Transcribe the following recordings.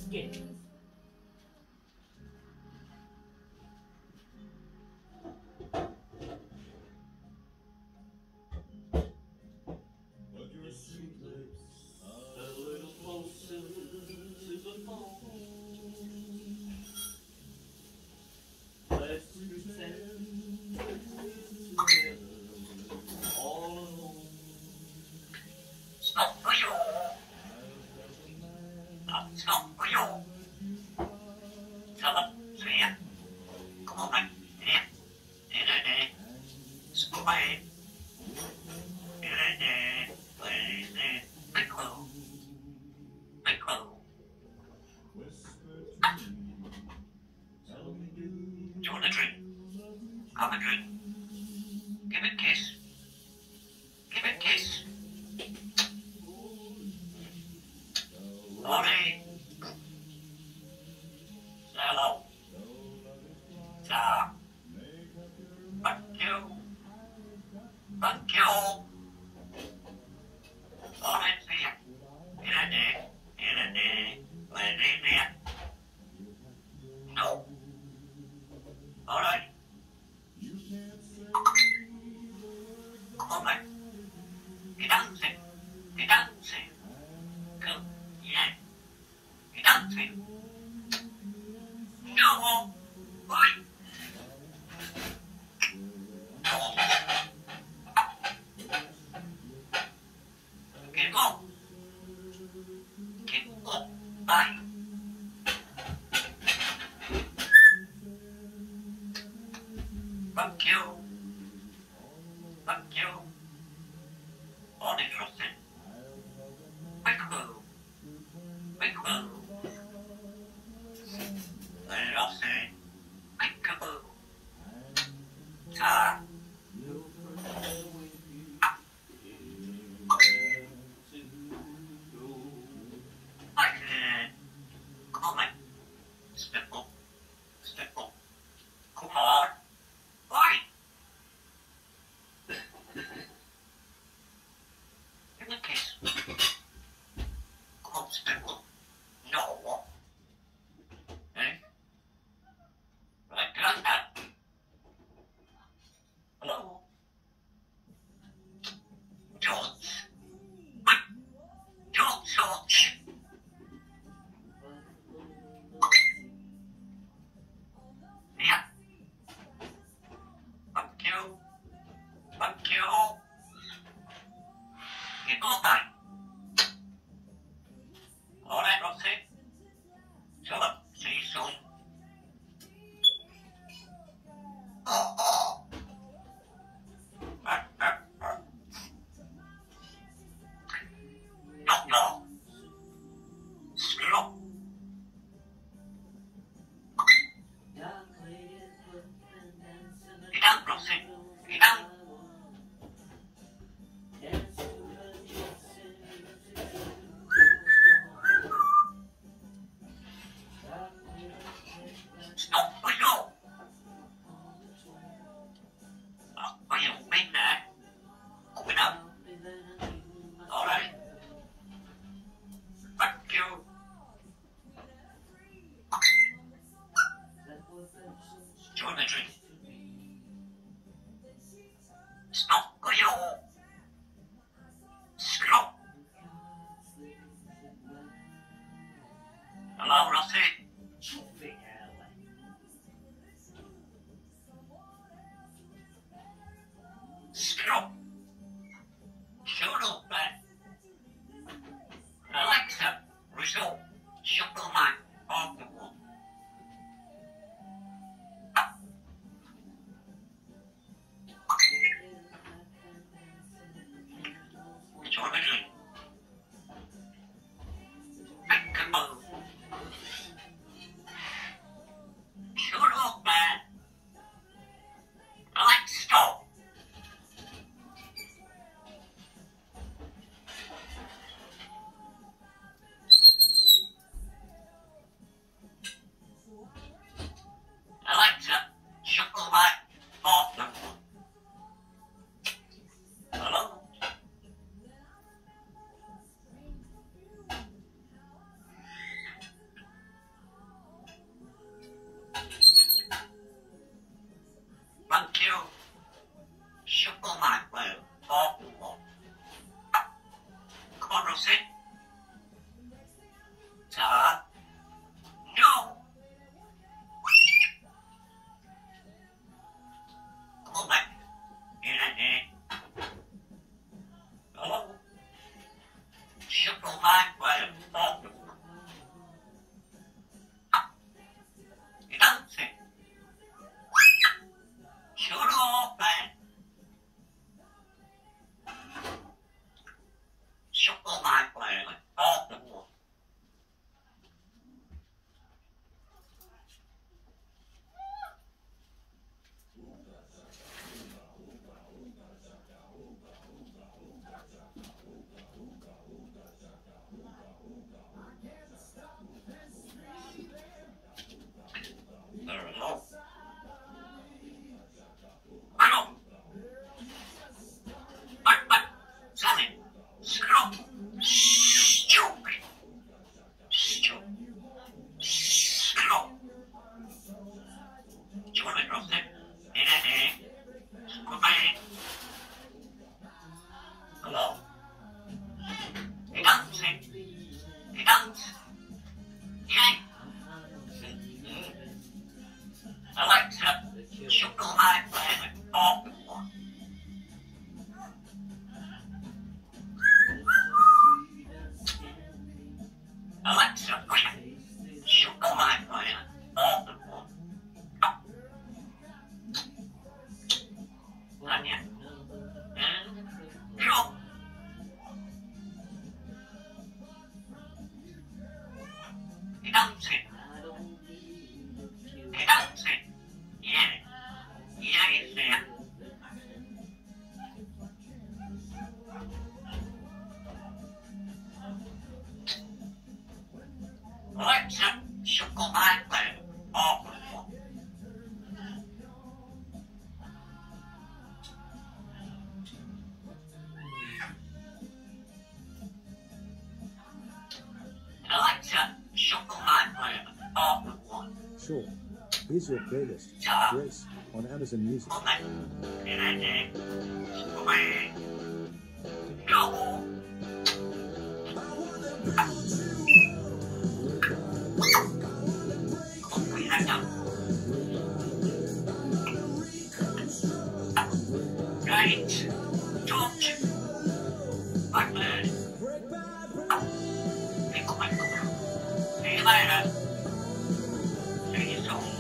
skin. Do you want a drink? Have a drink. Give it a kiss. Give it a kiss. Sorry. Hello. Ta. Thank you. Thank you. Sorry, see ya. In a day. In a day. Let in there. No. All right. Come on, man. Get dancing. Get dancing. Come. Yeah. Get dancing. No. Why? No. Get up. Get up. Bye. Thank you. Thank you. Uninteresting. Wiggle. Wiggle. Let us say, wiggle. Ta. I can. Come on. Step up. Step up. Come on. Why? Give me a kiss. Come on, step up. No. Eh? Right, like that. Hello? George. Wait. George. Yeah. Thank you. Thank you. Goodbye. All right, Roxy. Shut up. See you soon. No. Scruff. Get down, Roxy. Get down. Stop for you. What do you mean there? Open up. All right. Thank you. Join the drink. Stop for you. Stop. Hello, Roxy. Stop. Shut up, man. Alexa, result. Shut the mic off the wall. Chocolate, oh, Corrosé. No. Come back. Oh. Chocolate, oh. Grazie. Chocolate. Chocolate, oh. Scruff. Stupid. Scruff. You want to cross it? Goodbye. Hello. He doesn't. He doesn't. Yeah. Alexa, chocolate planet. Oh. Alexa, chocolate planet. Oh. Anya. Go. He doesn't. He doesn't. Yeah. Yeah, he's there. Alexa, chocolate planet. Oh. Alexa, chocolate planet. Oh. Sure. Here's your playlist. Grace on Amazon Music. No. Right. Don't. Blackbird. See you later. See you soon.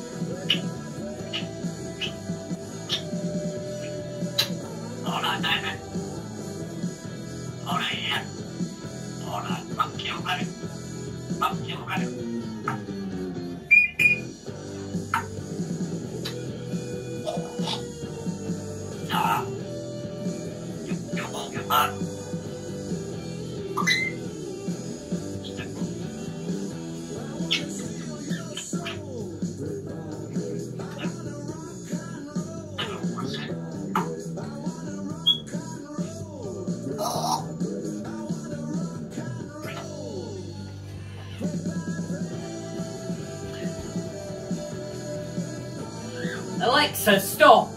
All right, David. All right, yeah. All right, fuck you, buddy. Fuck you, buddy. No. You won't get mad. Alexa, stop!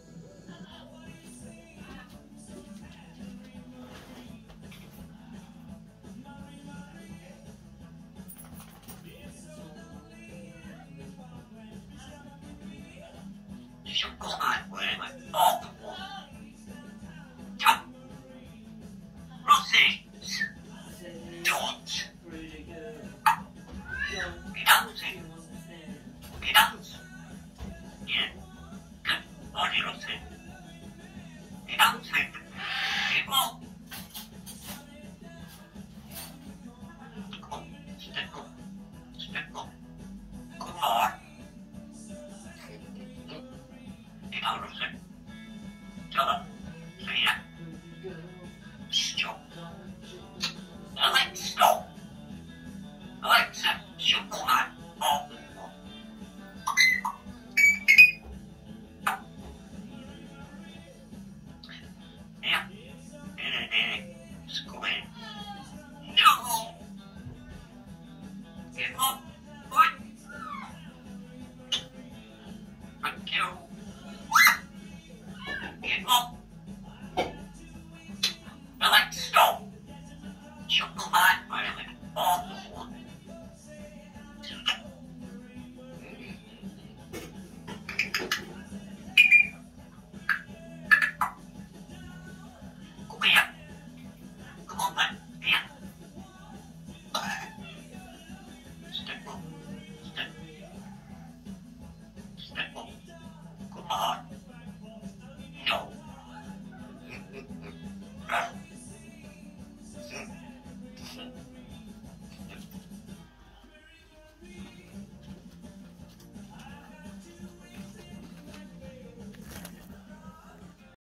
Chocolate planet. Oh. Rosie. Don't. He doesn't. He doesn't. Yeah. Good morning, Rosie. He doesn't. He won't. Step up. Step up. Come on. He doesn't. Shut up.